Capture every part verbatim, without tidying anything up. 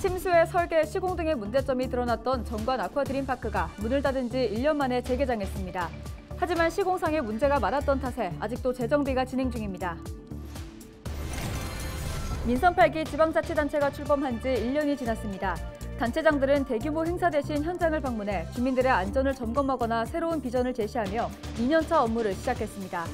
침수의 설계, 시공 등의 문제점이 드러났던 정관 아쿠아드림파크가 문을 닫은 지 일 년 만에 재개장했습니다. 하지만 시공상의 문제가 많았던 탓에 아직도 재정비가 진행 중입니다. 민선 팔 기 지방자치단체가 출범한 지 일 년이 지났습니다. 단체장들은 대규모 행사 대신 현장을 방문해 주민들의 안전을 점검하거나 새로운 비전을 제시하며 이 년차 업무를 시작했습니다.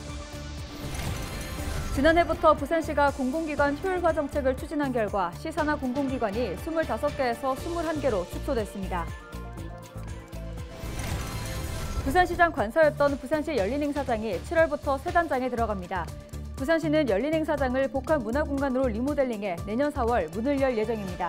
지난해부터 부산시가 공공기관 효율화 정책을 추진한 결과 시 산하 공공기관이 이십오 개에서 이십일 개로 축소됐습니다. 부산시장 관서였던 부산시 열린행사장이 칠월부터 새 단장에 들어갑니다. 부산시는 열린행사장을 복합 문화공간으로 리모델링해 내년 사월 문을 열 예정입니다.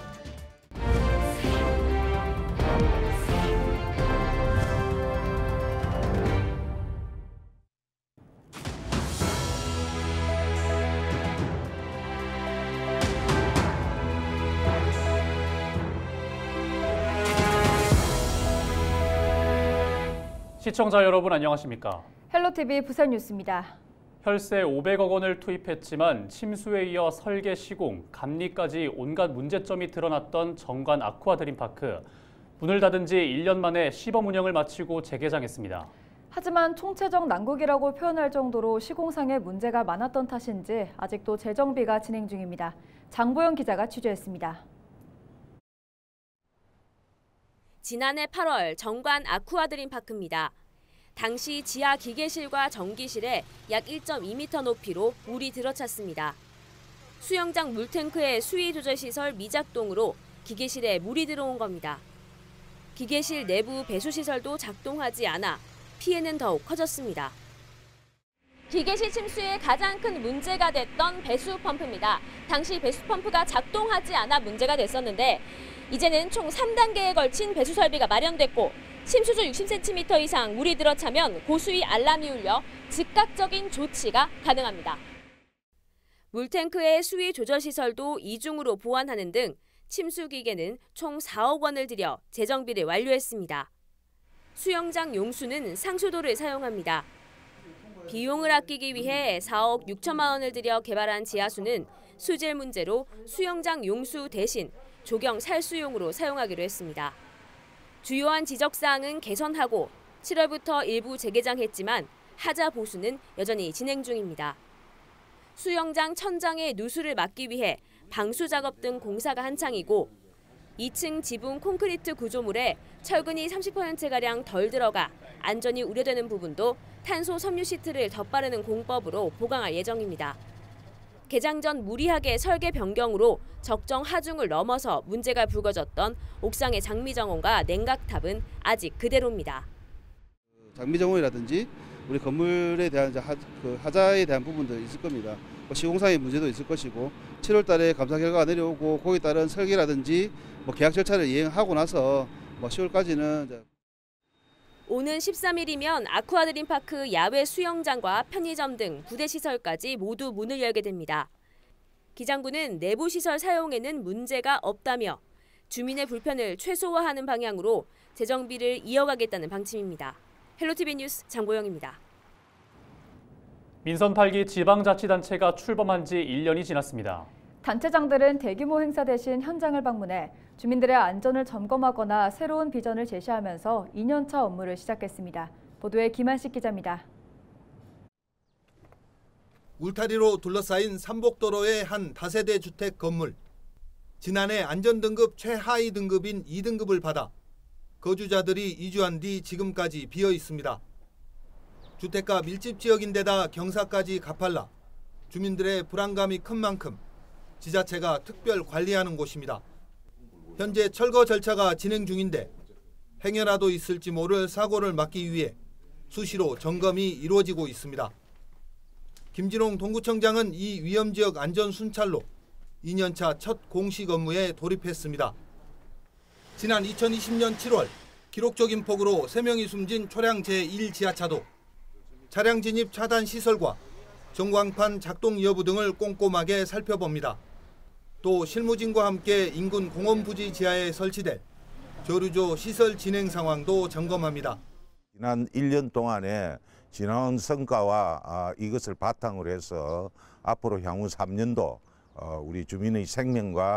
시청자 여러분 안녕하십니까? 헬로티비 부산뉴스입니다. 혈세 오백억 원을 투입했지만 침수에 이어 설계 시공, 감리까지 온갖 문제점이 드러났던 정관 아쿠아드림파크. 문을 닫은 지 일 년 만에 시범 운영을 마치고 재개장했습니다. 하지만 총체적 난국이라고 표현할 정도로 시공상의 문제가 많았던 탓인지 아직도 재정비가 진행 중입니다. 장보영 기자가 취재했습니다. 지난해 팔월 정관 아쿠아드림파크입니다. 당시 지하 기계실과 전기실에 약 일 점 이 미터 높이로 물이 들어찼습니다. 수영장 물탱크의 수위 조절 시설 미작동으로 기계실에 물이 들어온 겁니다. 기계실 내부 배수 시설도 작동하지 않아 피해는 더욱 커졌습니다. 기계실 침수의 가장 큰 문제가 됐던 배수 펌프입니다. 당시 배수 펌프가 작동하지 않아 문제가 됐었는데 이제는 총 삼 단계에 걸친 배수 설비가 마련됐고 침수조 육십 센티미터 이상 물이 들어차면 고수위 알람이 울려 즉각적인 조치가 가능합니다. 물탱크의 수위 조절 시설도 이중으로 보완하는 등 침수 기계는 총 사억 원을 들여 재정비를 완료했습니다. 수영장 용수는 상수도를 사용합니다. 비용을 아끼기 위해 사억 육천만 원을 들여 개발한 지하수는 수질 문제로 수영장 용수 대신 조경 살수용으로 사용하기로 했습니다. 주요한 지적사항은 개선하고 칠월부터 일부 재개장했지만 하자 보수는 여전히 진행 중입니다. 수영장 천장의 누수를 막기 위해 방수 작업 등 공사가 한창이고 이 층 지붕 콘크리트 구조물에 철근이 삼십 퍼센트가량 덜 들어가 안전이 우려되는 부분도 탄소 섬유 시트를 덧바르는 공법으로 보강할 예정입니다. 개장 전 무리하게 설계 변경으로 적정 하중을 넘어서 문제가 불거졌던 옥상의 장미정원과 냉각탑은 아직 그대로입니다. 장미정원이라든지 우리 건물에 대한 하, 그 하자에 대한 부분도 있을 겁니다. 시공상의 문제도 있을 것이고 칠월 달에 감사 결과가 내려오고 거기에 따른 설계라든지 뭐 계약 절차를 이행하고 나서 뭐 시월까지는 오는 십삼 일이면 아쿠아드림파크 야외 수영장과 편의점 등 부대 시설까지 모두 문을 열게 됩니다. 기장부는 내부 시설 사용에는 문제가 없다며 주민의 불편을 최소화하는 방향으로 재정비를 이어가겠다는 방침입니다. 헬로티비 뉴스 장보영입니다. 민선 팔 기 지방자치단체가 출범한 지 일 년이 지났습니다. 단체장들은 대규모 행사 대신 현장을 방문해 주민들의 안전을 점검하거나 새로운 비전을 제시하면서 이 년차 업무를 시작했습니다. 보도에 김한식 기자입니다. 울타리로 둘러싸인 삼복도로의 한 다세대 주택 건물. 지난해 안전등급 최하위 등급인 이 등급을 받아 거주자들이 이주한 뒤 지금까지 비어 있습니다. 주택가 밀집 지역인데다 경사까지 가팔라 주민들의 불안감이 큰 만큼 지자체가 특별 관리하는 곳입니다. 현재 철거 절차가 진행 중인데 행여라도 있을지 모를 사고를 막기 위해 수시로 점검이 이루어지고 있습니다. 김진홍 동구청장은 이 위험지역 안전 순찰로 이 년차 첫 공식 업무에 돌입했습니다. 지난 이천이십 년 칠월 기록적인 폭우로 세 명이 숨진 초량 제일 지하차도 차량 진입 차단 시설과 전광판 작동 여부 등을 꼼꼼하게 살펴봅니다. 또 실무진과 함께 인근 공원 부지 지하에 설치될 조류조 시설 진행 상황도 점검합니다. 지난 일 년 동안에 지나온 성과와 아, 이것을 바탕으로 해서 앞으로 향후 삼 년도 어, 우리 주민의 생명과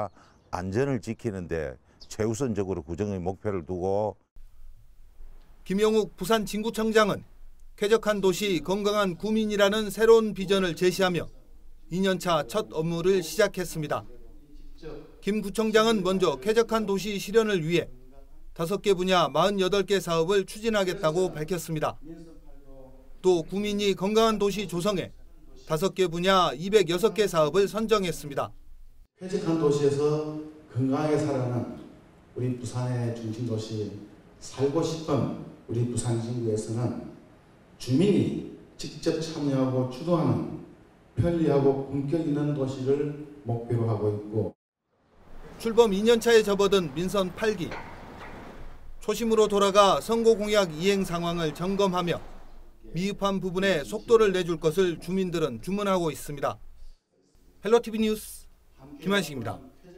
안전을 지키는데 최우선적으로 구정의 목표를 두고 김영욱 부산 진구청장은 쾌적한 도시, 건강한 구민이라는 새로운 비전을 제시하며 이 년차 첫 업무를 시작했습니다. 김 구청장은 먼저 쾌적한 도시 실현을 위해 다섯 개 분야 사십팔 개 사업을 추진하겠다고 밝혔습니다. 또 구민이 건강한 도시 조성에 다섯 개 분야 이백육 개 사업을 선정했습니다. 쾌적한 도시에서 건강하게 살아가는 우리 부산의 중심도시 살고 싶은 우리 부산 진구에서는 주민이 직접 참여하고 주도하는 편리하고 품격 있는 도시를 목표로 하고 있고 출범 이 년차에 접어든 민선 팔 기. 초심으로 돌아가 선거 공약 이행 상황을 점검하며 미흡한 부분에 속도를 내줄 것을 주민들은 주문하고 있습니다. 헬로티비 뉴스 김한식입니다.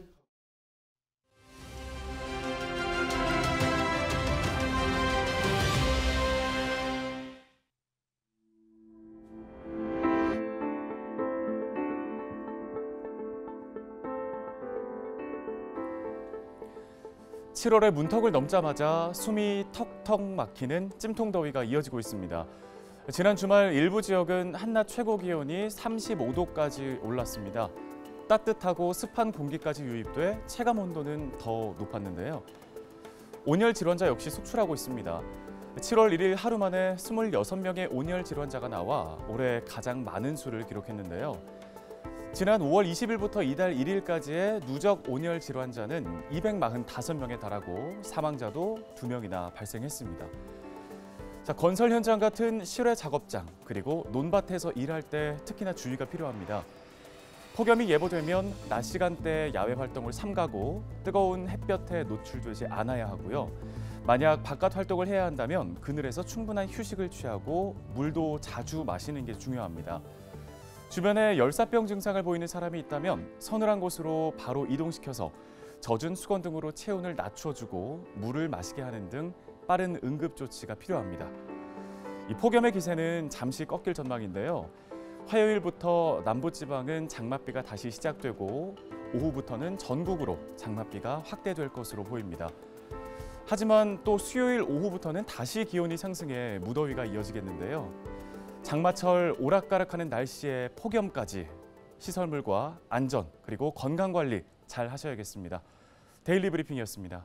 칠월의 문턱을 넘자마자 숨이 턱턱 막히는 찜통더위가 이어지고 있습니다. 지난 주말 일부 지역은 한낮 최고 기온이 삼십오 도까지 올랐습니다. 따뜻하고 습한 공기까지 유입돼 체감 온도는 더 높았는데요. 온열 질환자 역시 속출하고 있습니다. 칠월 일 일 하루 만에 이십육 명의 온열 질환자가 나와 올해 가장 많은 수를 기록했는데요. 지난 오월 이십일부터 이달 일 일까지의 누적 온열 질환자는 이백사십오 명에 달하고 사망자도 두 명이나 발생했습니다. 자, 건설 현장 같은 실외 작업장 그리고 논밭에서 일할 때 특히나 주의가 필요합니다. 폭염이 예보되면 낮 시간대 야외 활동을 삼가고 뜨거운 햇볕에 노출되지 않아야 하고요. 만약 바깥 활동을 해야 한다면 그늘에서 충분한 휴식을 취하고 물도 자주 마시는 게 중요합니다. 주변에 열사병 증상을 보이는 사람이 있다면 서늘한 곳으로 바로 이동시켜서 젖은 수건 등으로 체온을 낮춰주고 물을 마시게 하는 등 빠른 응급 조치가 필요합니다. 이 폭염의 기세는 잠시 꺾일 전망인데요. 화요일부터 남부지방은 장맛비가 다시 시작되고 오후부터는 전국으로 장맛비가 확대될 것으로 보입니다. 하지만 또 수요일 오후부터는 다시 기온이 상승해 무더위가 이어지겠는데요. 장마철 오락가락하는 날씨에 폭염까지 시설물과 안전 그리고 건강관리 잘 하셔야겠습니다. 데일리 브리핑이었습니다.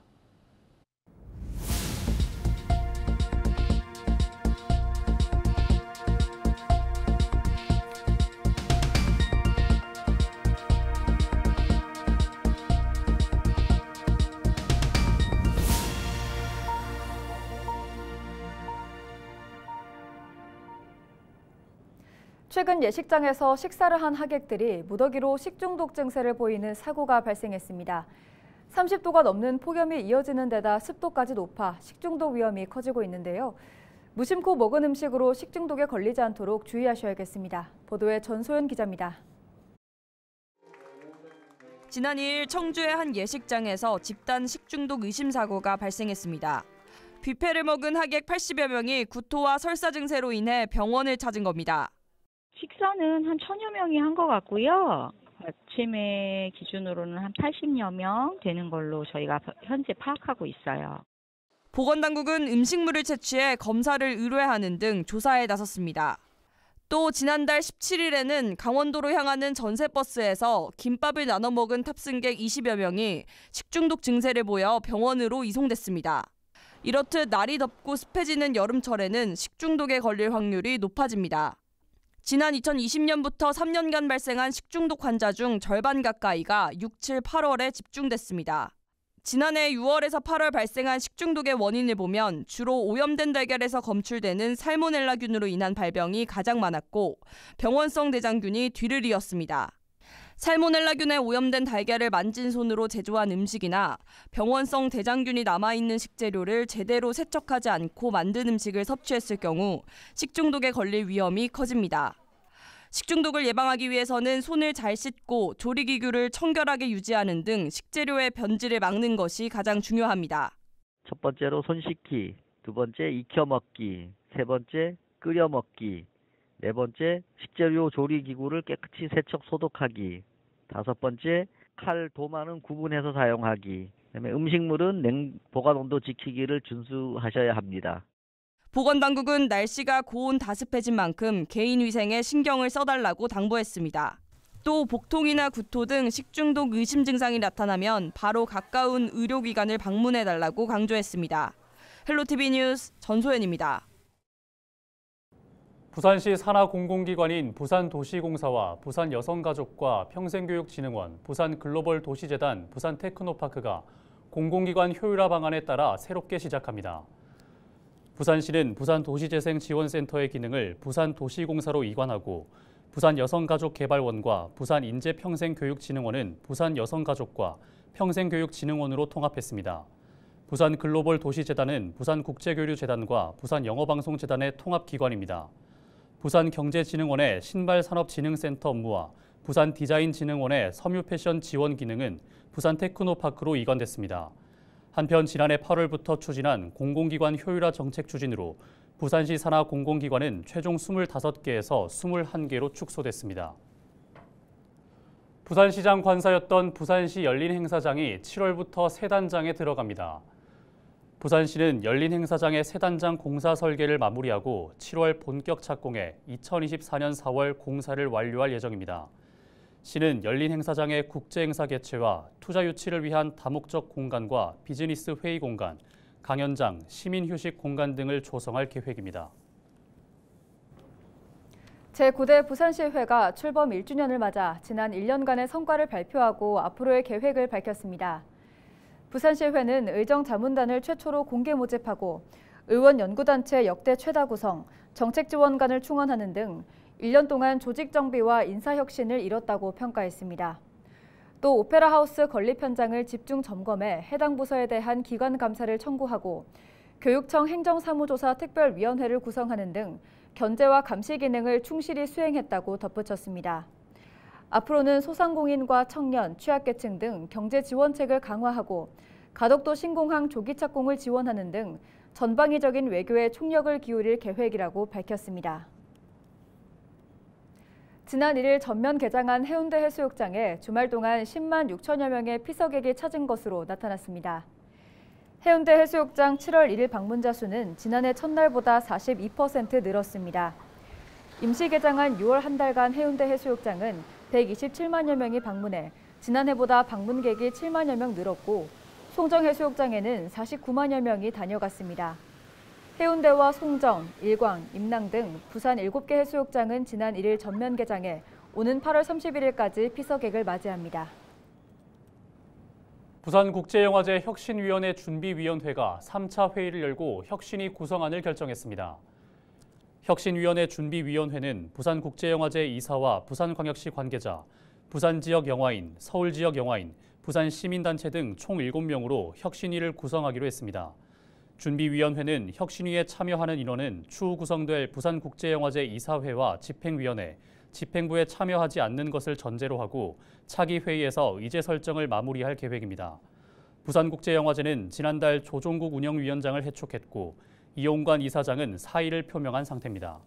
최근 예식장에서 식사를 한 하객들이 무더기로 식중독 증세를 보이는 사고가 발생했습니다. 삼십 도가 넘는 폭염이 이어지는 데다 습도까지 높아 식중독 위험이 커지고 있는데요. 무심코 먹은 음식으로 식중독에 걸리지 않도록 주의하셔야겠습니다. 보도에 전소연 기자입니다. 지난 이 일 청주의 한 예식장에서 집단 식중독 의심 사고가 발생했습니다. 뷔페를 먹은 하객 팔십여 명이 구토와 설사 증세로 인해 병원을 찾은 겁니다. 식사는 한 천여 명이 한 것 같고요. 아침에 기준으로는 한 팔십여 명 되는 걸로 저희가 현재 파악하고 있어요. 보건당국은 음식물을 채취해 검사를 의뢰하는 등 조사에 나섰습니다. 또 지난달 십칠 일에는 강원도로 향하는 전세버스에서 김밥을 나눠 먹은 탑승객 이십여 명이 식중독 증세를 보여 병원으로 이송됐습니다. 이렇듯 날이 덥고 습해지는 여름철에는 식중독에 걸릴 확률이 높아집니다. 지난 이천이십 년부터 삼 년간 발생한 식중독 환자 중 절반 가까이가 육, 칠, 팔월에 집중됐습니다. 지난해 유월에서 팔월 발생한 식중독의 원인을 보면 주로 오염된 달걀에서 검출되는 살모넬라균으로 인한 발병이 가장 많았고 병원성 대장균이 뒤를 이었습니다. 살모넬라균에 오염된 달걀을 만진 손으로 제조한 음식이나 병원성 대장균이 남아있는 식재료를 제대로 세척하지 않고 만든 음식을 섭취했을 경우 식중독에 걸릴 위험이 커집니다. 식중독을 예방하기 위해서는 손을 잘 씻고 조리기구를 청결하게 유지하는 등 식재료의 변질을 막는 것이 가장 중요합니다. 첫 번째로 손 씻기, 두 번째 익혀 먹기, 세 번째 끓여 먹기, 네 번째 식재료 조리기구를 깨끗이 세척 소독하기, 다섯 번째 칼, 도마는 구분해서 사용하기. 그다음에 음식물은 냉 보관 온도 지키기를 준수하셔야 합니다. 보건당국은 날씨가 고온 다습해진 만큼 개인 위생에 신경을 써달라고 당부했습니다. 또 복통이나 구토 등 식중독 의심 증상이 나타나면 바로 가까운 의료기관을 방문해달라고 강조했습니다. 헬로티비 뉴스 전소연입니다. 부산시 산하 공공기관인 부산도시공사와 부산여성가족과 평생교육진흥원, 부산글로벌도시재단, 부산테크노파크가 공공기관 효율화 방안에 따라 새롭게 시작합니다. 부산시는 부산도시재생지원센터의 기능을 부산도시공사로 이관하고 부산여성가족개발원과 부산인재평생교육진흥원은 부산여성가족과 평생교육진흥원으로 통합했습니다. 부산글로벌도시재단은 부산국제교류재단과 부산영어방송재단의 통합기관입니다. 부산경제진흥원의 신발산업진흥센터 업무와 부산디자인진흥원의 섬유패션 지원 기능은 부산테크노파크로 이관됐습니다. 한편 지난해 팔월부터 추진한 공공기관 효율화 정책 추진으로 부산시 산하 공공기관은 최종 이십오 개에서 이십일 개로 축소됐습니다. 부산시장 관사였던 부산시 열린행사장이 칠월부터 새 단장에 들어갑니다. 부산시는 열린행사장의 새 단장 공사 설계를 마무리하고 칠월 본격 착공해 이천이십사 년 사월 공사를 완료할 예정입니다. 시는 열린행사장의 국제행사 개최와 투자 유치를 위한 다목적 공간과 비즈니스 회의 공간, 강연장, 시민휴식 공간 등을 조성할 계획입니다. 제구 대 부산시회가 출범 일 주년을 맞아 지난 일 년간의 성과를 발표하고 앞으로의 계획을 밝혔습니다. 부산시회는 의정자문단을 최초로 공개 모집하고 의원 연구단체 역대 최다 구성, 정책지원관을 충원하는 등 일 년 동안 조직 정비와 인사혁신을 이뤘다고 평가했습니다. 또 오페라 하우스 건립 현장을 집중 점검해 해당 부서에 대한 기관 감사를 청구하고 교육청 행정사무조사 특별위원회를 구성하는 등 견제와 감시 기능을 충실히 수행했다고 덧붙였습니다. 앞으로는 소상공인과 청년, 취약계층 등 경제 지원책을 강화하고 가덕도 신공항 조기 착공을 지원하는 등 전방위적인 외교에 총력을 기울일 계획이라고 밝혔습니다. 지난 일 일 전면 개장한 해운대 해수욕장에 주말 동안 십만 육천여 명의 피서객이 찾은 것으로 나타났습니다. 해운대 해수욕장 칠월 일 일 방문자 수는 지난해 첫날보다 사십이 퍼센트 늘었습니다. 임시 개장한 유월 한 달간 해운대 해수욕장은 백이십칠만여 명이 방문해 지난해보다 방문객이 칠만여 명 늘었고 송정 해수욕장에는 사십구만여 명이 다녀갔습니다. 해운대와 송정, 일광, 임랑 등 부산 일곱 개 해수욕장은 지난 일 일 전면 개장해 오는 팔월 삼십일 일까지 피서객을 맞이합니다. 부산국제영화제 혁신위원회 준비위원회가 삼 차 회의를 열고 혁신위 구성안을 결정했습니다. 혁신위원회 준비위원회는 부산국제영화제 이사와 부산광역시 관계자, 부산지역 영화인, 서울지역 영화인, 부산시민단체 등 총 일곱 명으로 혁신위를 구성하기로 했습니다. 준비위원회는 혁신위에 참여하는 인원은 추후 구성될 부산국제영화제 이사회와 집행위원회, 집행부에 참여하지 않는 것을 전제로 하고 차기 회의에서 의제 설정을 마무리할 계획입니다. 부산국제영화제는 지난달 조종국 운영위원장을 해촉했고 이용관 이사장은 사의를 표명한 상태입니다.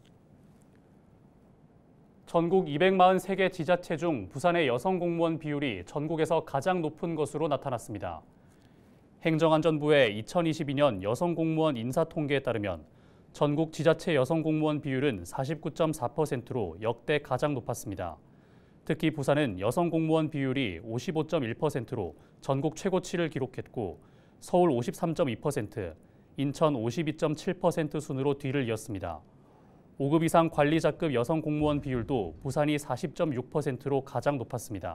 전국 이백사십삼 개 지자체 중 부산의 여성 공무원 비율이 전국에서 가장 높은 것으로 나타났습니다. 행정안전부의 이천이십이 년 여성 공무원 인사 통계에 따르면 전국 지자체 여성 공무원 비율은 사십구 점 사 퍼센트로 역대 가장 높았습니다. 특히 부산은 여성 공무원 비율이 오십오 점 일 퍼센트로 전국 최고치를 기록했고 서울 오십삼 점 이 퍼센트, 인천 오십이 점 칠 퍼센트 순으로 뒤를 이었습니다. 오 급 이상 관리자급 여성 공무원 비율도 부산이 사십 점 육 퍼센트로 가장 높았습니다.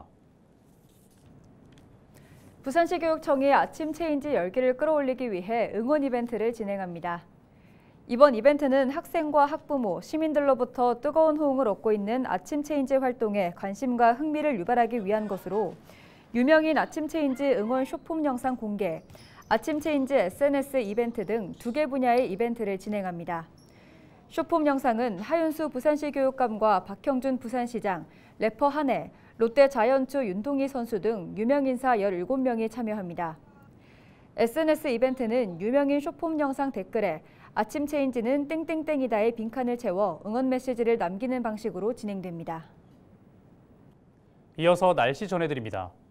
부산시 교육청이 아침 체인지 열기를 끌어올리기 위해 응원 이벤트를 진행합니다. 이번 이벤트는 학생과 학부모, 시민들로부터 뜨거운 호응을 얻고 있는 아침 체인지 활동에 관심과 흥미를 유발하기 위한 것으로 유명인 아침 체인지 응원 쇼폼 영상 공개, 아침 체인지 에스엔에스 이벤트 등 두 개 분야의 이벤트를 진행합니다. 쇼폼 영상은 하윤수 부산시 교육감과 박형준 부산시장, 래퍼 한혜, 롯데 자이언츠 윤동희 선수 등 유명인사 열일곱 명이 참여합니다. 에스엔에스 이벤트는 유명인 쇼폼 영상 댓글에 아침 체인지는 땡땡땡이다의 빈칸을 채워 응원 메시지를 남기는 방식으로 진행됩니다. 이어서 날씨 전해드립니다.